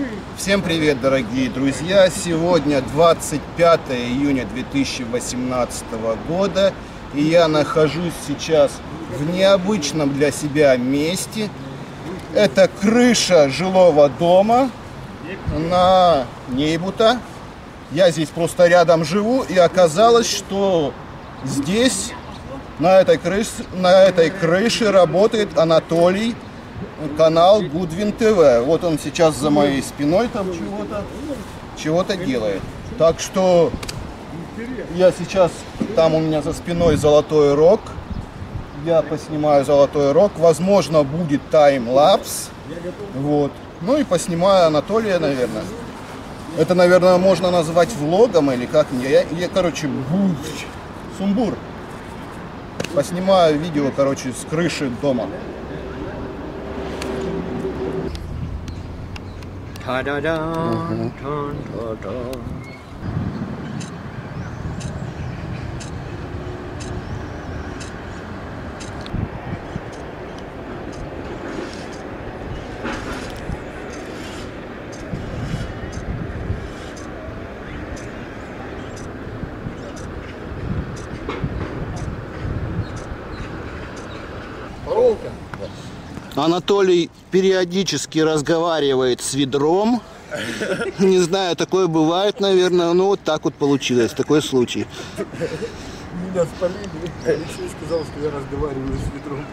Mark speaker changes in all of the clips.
Speaker 1: Всем привет, дорогие друзья! Сегодня 25 июня 2018 года, и я нахожусь сейчас в необычном для себя месте. Это крыша жилого дома на Нейбута. Я здесь просто рядом живу, и оказалось, что здесь, на этой крыше работает Анатолий, канал Гудвин ТВ. Вот он сейчас за моей спиной там чего-то делает. Так что я сейчас, там у меня за спиной Золотой Рог. Я поснимаю Золотой Рог. Возможно, будет таймлапс. Вот. Ну и поснимаю Анатолия, наверное. Это, наверное, можно назвать влогом или как. Короче, сумбур. Поснимаю видео, короче, с крыши дома. Анатолий периодически разговаривает с ведром. Не знаю, такое бывает, наверное. Но вот так вот получилось, такой случай.
Speaker 2: Меня спалили. Алексей сказал, что я разговариваю с ведром.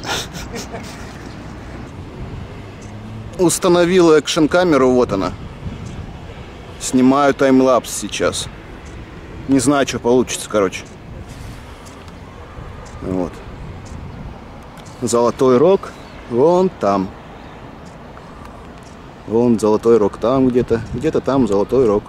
Speaker 1: Установил экшн-камеру, вот она. Снимаю таймлапс сейчас. Не знаю, что получится, короче. Вот. Золотой Рог. Вон там. Вон Золотой Рог там где-то. Где-то там Золотой Рог.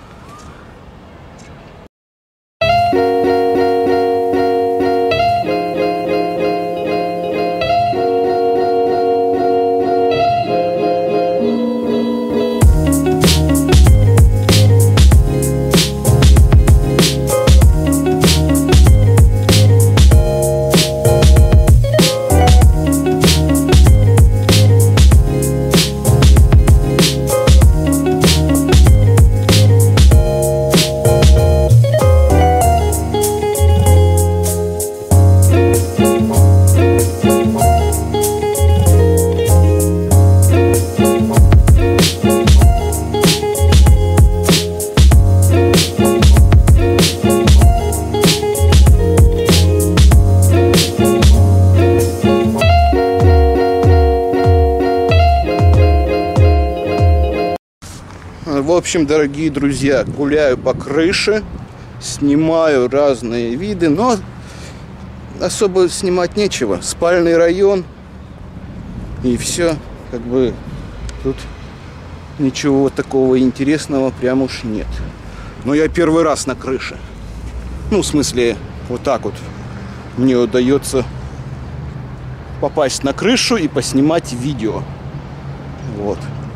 Speaker 1: В общем, дорогие друзья, гуляю по крыше, снимаю разные виды, но особо снимать нечего. Спальный район и все, как бы тут ничего такого интересного прям уж нет. Но я первый раз на крыше. Ну, в смысле, вот так вот мне удается попасть на крышу и поснимать видео. Вот.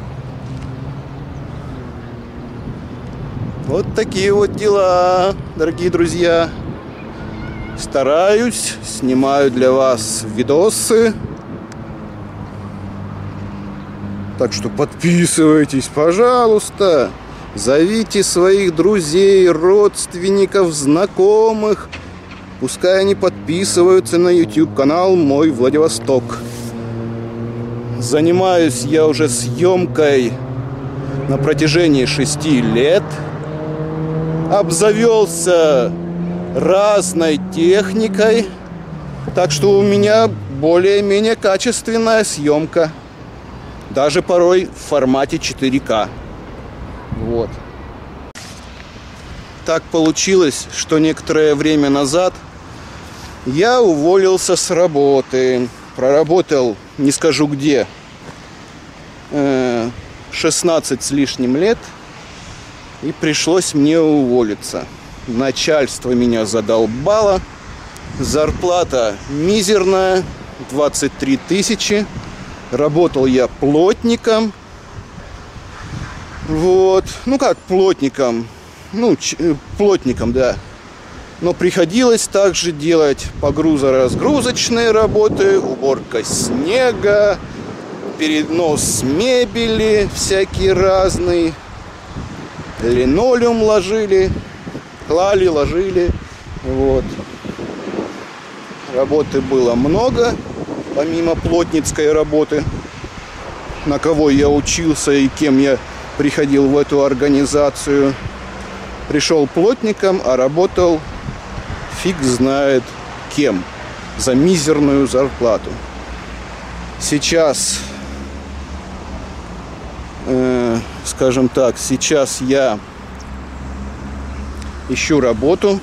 Speaker 1: Вот такие вот дела, дорогие друзья. Стараюсь, снимаю для вас видосы. Так что подписывайтесь, пожалуйста. Зовите своих друзей, родственников, знакомых. Пускай они подписываются на YouTube-канал «Мой Владивосток». Занимаюсь я уже съемкой на протяжении 6 лет. Обзавелся разной техникой, так что у меня более-менее качественная съемка, даже порой в формате 4К. Вот. Так получилось, что некоторое время назад я уволился с работы. Проработал, не скажу где, 16 с лишним лет. И пришлось мне уволиться. Начальство меня задолбало. Зарплата мизерная, 23 тысячи. Работал я плотником. Вот. Ну как плотником? Ну, плотником, да. Но приходилось также делать погрузо-разгрузочные работы, уборка снега, перенос мебели всякие разные. Линолеум ложили, клали, ложили. Вот. Работы было много, помимо плотницкой работы, на кого я учился и кем я приходил в эту организацию. Пришел плотником, а работал фиг знает кем, за мизерную зарплату. Сейчас, скажем так, сейчас я ищу работу.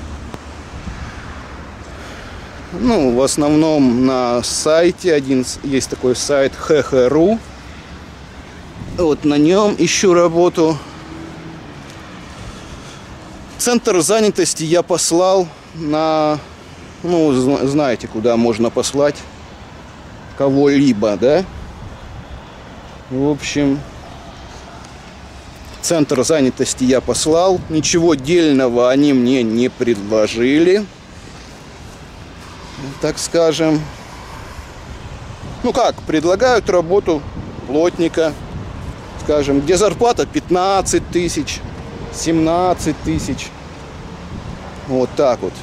Speaker 1: Ну, в основном на сайте, есть такой сайт ХХ.ру. Вот на нем ищу работу. Центр занятости я послал на, ну, знаете, куда можно послать кого-либо, да? В общем, центр занятости я послал. Ничего дельного они мне не предложили, так скажем. Ну как, предлагают работу плотника, скажем, где зарплата 15 тысяч, 17 тысяч. Вот так вот.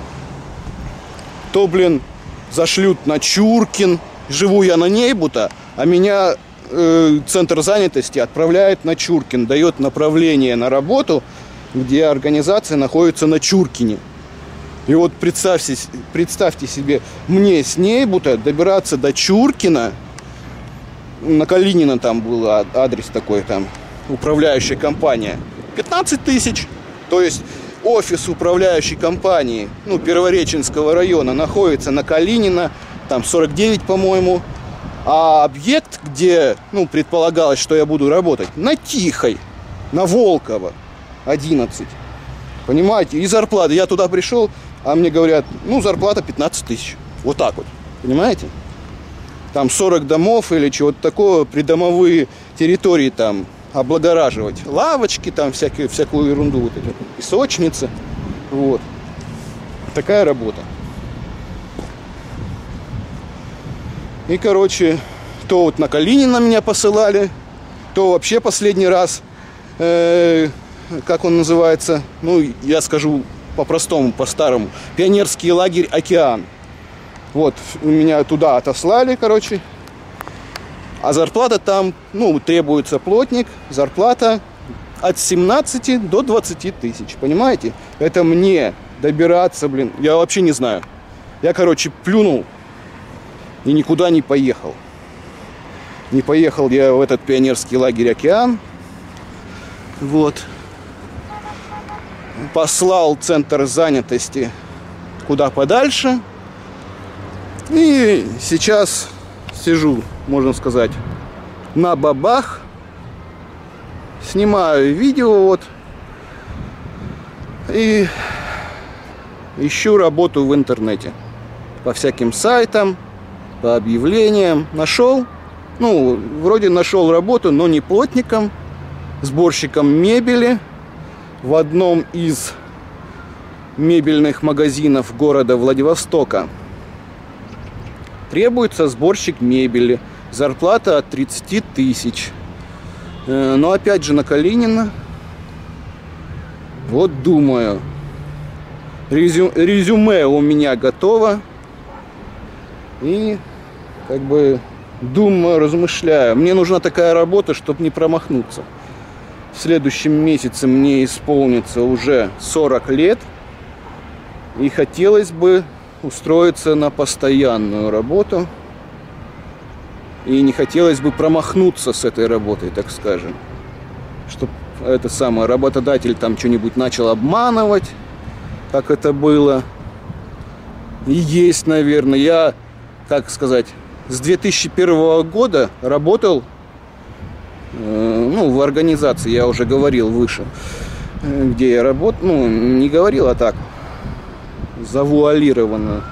Speaker 1: То, блин, зашлют на Чуркин. Живу я на Нейбута, а меня центр занятости отправляет на Чуркин. Дает направление на работу, где организация находится на Чуркине. И вот представьте себе, мне с Нейбута добираться до Чуркина. На Калинина там был адрес такой, там управляющая компания. 15 тысяч. То есть офис управляющей компании, ну, Первореченского района находится на Калинина, там 49, по-моему. А объект, где, ну, предполагалось, что я буду работать, на Тихой, на Волкова, 11. Понимаете? И зарплата. Я туда пришел, а мне говорят, ну, зарплата 15 тысяч. Вот так вот. Понимаете? Там 40 домов или чего-то такого, придомовые территории там облагораживать. Лавочки там, всякую ерунду, вот эти, песочницы. Вот. Такая работа. И, короче, то вот на Калинина меня посылали, то вообще последний раз, как он называется, ну, я скажу по-простому, по-старому, пионерский лагерь «Океан». Вот, меня туда отослали, короче. А зарплата там, ну, требуется плотник, зарплата от 17 до 20 тысяч, понимаете? Это мне добираться, блин, я вообще не знаю. Я, короче, плюнул и никуда не поехал. Не поехал я в этот пионерский лагерь «Океан». Вот. Послал центр занятости куда подальше. И сейчас сижу, можно сказать, на бабах. Снимаю видео вот. И ищу работу в интернете. По всяким сайтам, по объявлениям. Нашел. Ну, вроде нашел работу, но не плотником. Сборщиком мебели. В одном из мебельных магазинов города Владивостока. Требуется сборщик мебели. Зарплата от 30 тысяч. Но опять же на Калинина. Вот думаю. Резюме у меня готово. И как бы думаю, размышляю. Мне нужна такая работа, чтобы не промахнуться. В следующем месяце мне исполнится уже 40 лет. И хотелось бы устроиться на постоянную работу. И не хотелось бы промахнуться с этой работой, так скажем. Чтобы это самое, работодатель там что-нибудь начал обманывать, как это было. И есть, наверное. Я, как сказать, с 2001 года работал, ну, в организации, я уже говорил выше, где я работал, ну, не говорил, а так, завуалированно.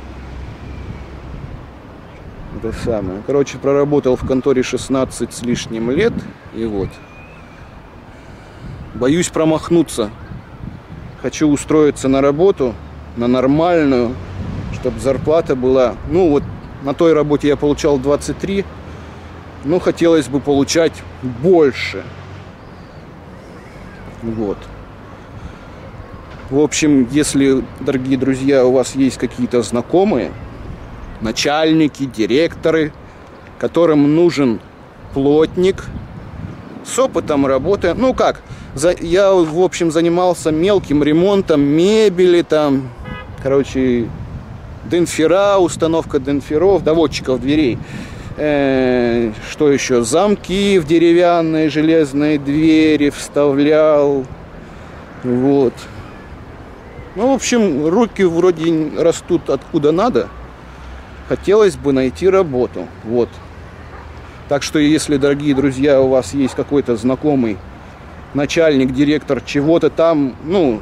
Speaker 1: Это самое. Короче, проработал в конторе 16 с лишним лет. И вот. Боюсь промахнуться. Хочу устроиться на работу, на нормальную, чтобы зарплата была. Ну вот, на той работе я получал 23. Ну, хотелось бы получать больше. Вот. В общем, если, дорогие друзья, у вас есть какие-то знакомые, начальники, директоры, которым нужен плотник с опытом работы. Ну как, я, в общем, занимался мелким ремонтом мебели, там, короче, денфера, установка денферов, доводчиков дверей. Что еще? Замки в деревянные железные двери вставлял. Вот. Ну, в общем, руки вроде растут откуда надо. Хотелось бы найти работу. Вот. Так что, если, дорогие друзья, у вас есть какой-то знакомый начальник, директор чего-то там,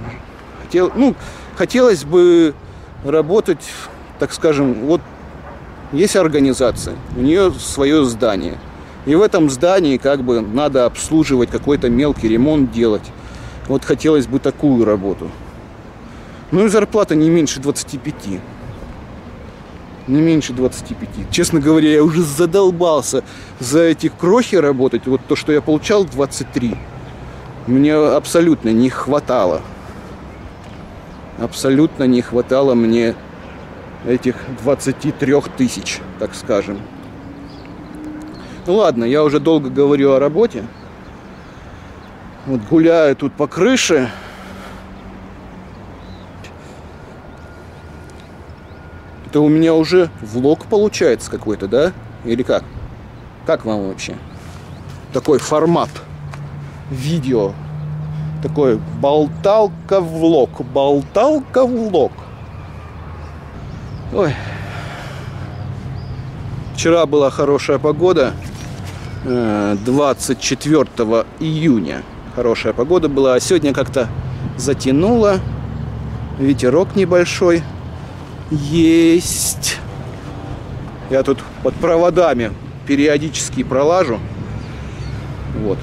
Speaker 1: хотелось бы работать, так скажем, вот есть организация, у нее свое здание. И в этом здании как бы надо обслуживать, какой-то мелкий ремонт делать. Вот хотелось бы такую работу. Ну и зарплата не меньше 25. Не меньше 25. Честно говоря, я уже задолбался за эти крохи работать. Вот то, что я получал, 23. Мне абсолютно не хватало. Абсолютно не хватало мне этих 23 тысяч, так скажем. Ну ладно, я уже долго говорю о работе. Вот гуляю тут по крыше. Это у меня уже влог получается какой-то, да? Или как? Как вам вообще? Такой формат видео. Такой болталка-влог. Болталка-влог. Ой. Вчера была хорошая погода. 24 июня. Хорошая погода была. А сегодня как-то затянуло. Ветерок небольшой. Есть. Я тут под проводами периодически пролажу. Вот.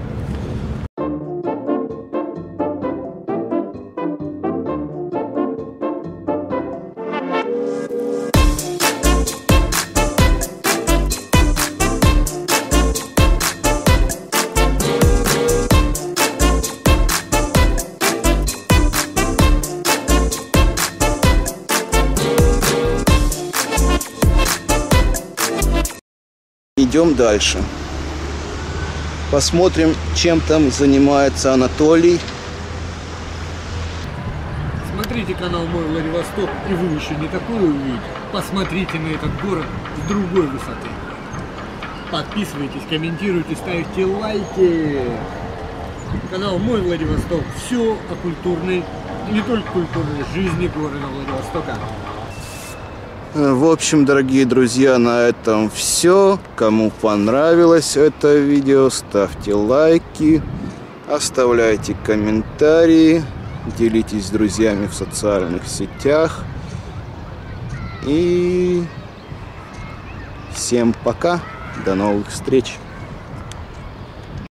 Speaker 1: Идем дальше. Посмотрим, чем там занимается Анатолий.
Speaker 2: Смотрите канал Мой Владивосток, и вы еще не такое увидите. Посмотрите на этот город с другой высоты. Подписывайтесь, комментируйте, ставьте лайки. Канал Мой Владивосток. Все о культурной, не только культурной жизни города Владивостока.
Speaker 1: В общем, дорогие друзья, на этом все. Кому понравилось это видео, ставьте лайки, оставляйте комментарии, делитесь с друзьями в социальных сетях. И всем пока, до новых встреч!